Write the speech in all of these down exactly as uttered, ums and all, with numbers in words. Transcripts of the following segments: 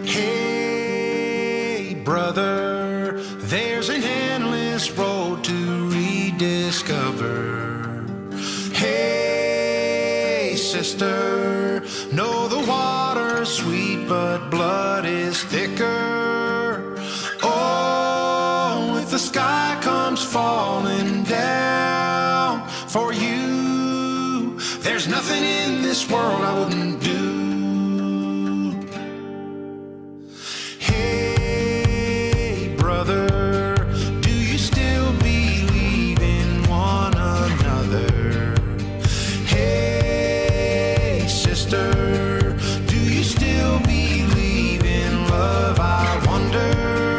Hey, brother, there's an endless road to rediscover. Hey, sister, know the water's sweet, but blood is thicker. Oh, if the sky comes falling down for you, there's nothing in this world I wouldn't do. Hey, brother, do you still believe in one another? Hey, sister, do you still believe in love? I wonder.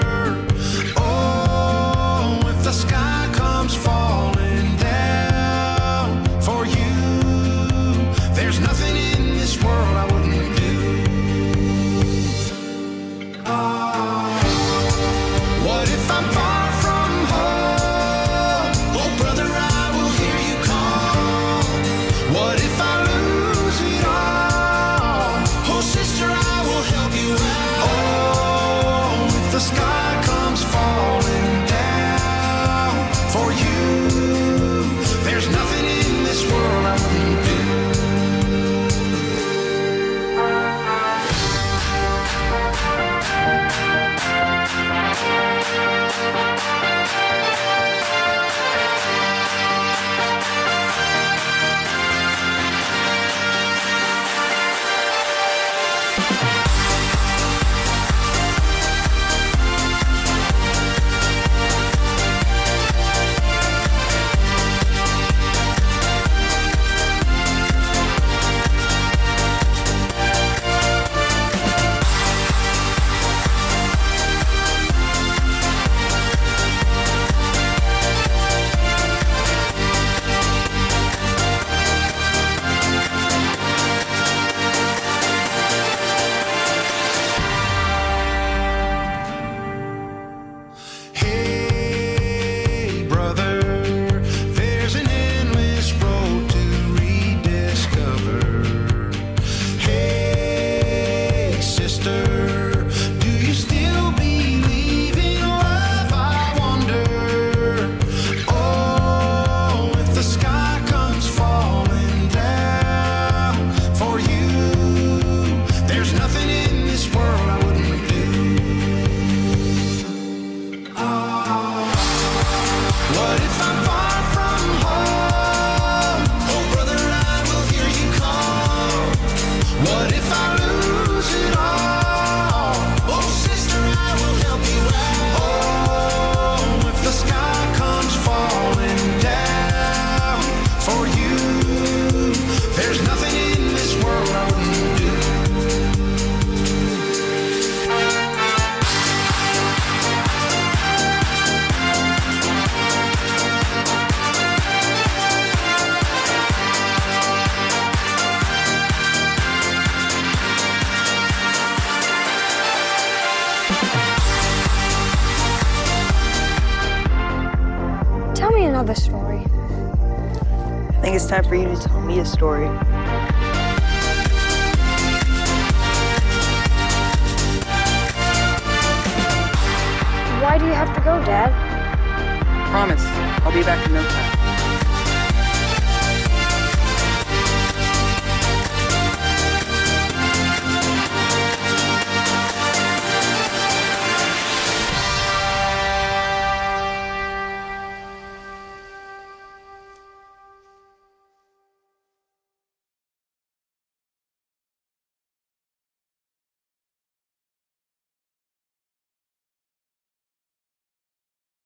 Oh, if the sky comes falling down for you, there's nothing in this world I wouldn't do. What if I'm far from home? Oh, brother, I will hear you call. What if I lose it all? Oh, sister, I will help you out. Oh, if the sky comes falling down for you, there's nothing in this world I wouldn't do. Hey, brother, there's an endless road to rediscover. Hey, sister, do you still believe in love? I wonder. Oh, if the sky comes falling down for you, there's nothing in this world I wouldn't do. What if I'm far from home? Oh, brother, I will hear you call. What if I lose it all? Oh, sister, I will help you out. Oh, if the sky comes falling down for you, there's nothing in this world I wouldn't do. Tell me another story. I think it's time for you to tell me a story. Why do you have to go, Dad? Promise, I'll be back in no time.